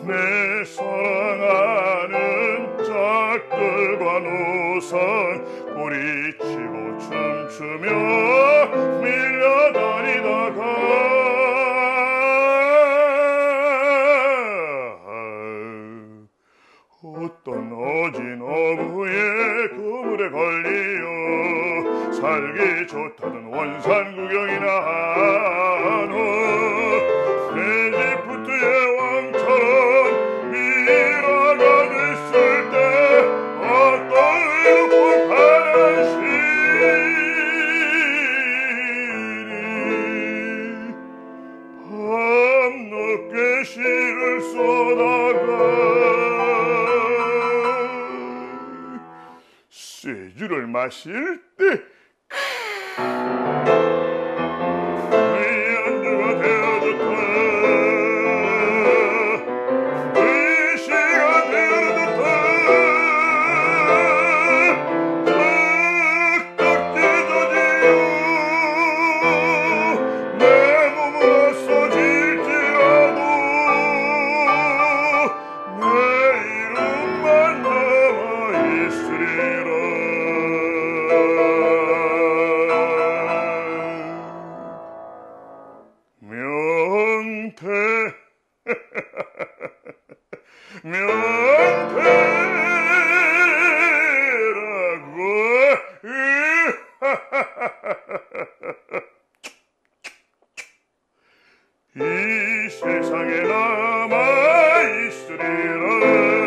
내 사랑하는 짝들과 노상 뿌리치고 춤추며 밀려다니다가 어떤 어진 어부의 그물에 걸리어 살기 좋다던 원산 구경이나 하노 에집트의 왕처럼 미라가 됐을 때 어떤 의롭고 바른 시인이 밤늦게 시를 써다가 쇠주를 마실 때 안주가 되어졌다 의시가 되어졌다 적적 찢어지요 내 몸은 없어질지라도 내 이름만 남아있으리라 명태 명태라고 이 세상에 남아있으리라